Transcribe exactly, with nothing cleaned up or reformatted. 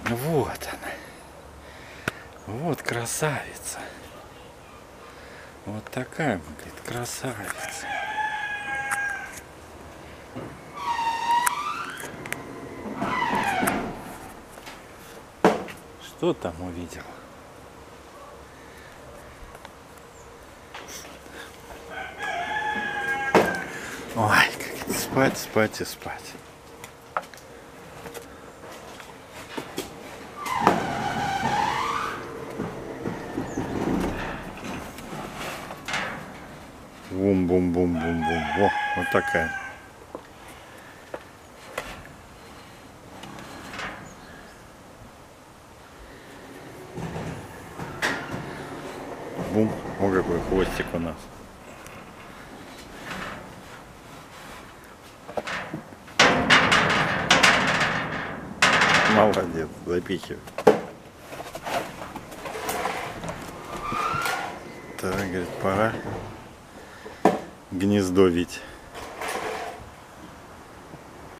Вот она. Вот красавица. Вот такая, говорит, красавица. Что там увидел? Ой, как спать, спать и спать. Бум-бум-бум-бум-бум. Во, вот такая. Бум. О, какой хвостик у нас. Молодец, запихивай. Так, говорит, пора гнездо вить.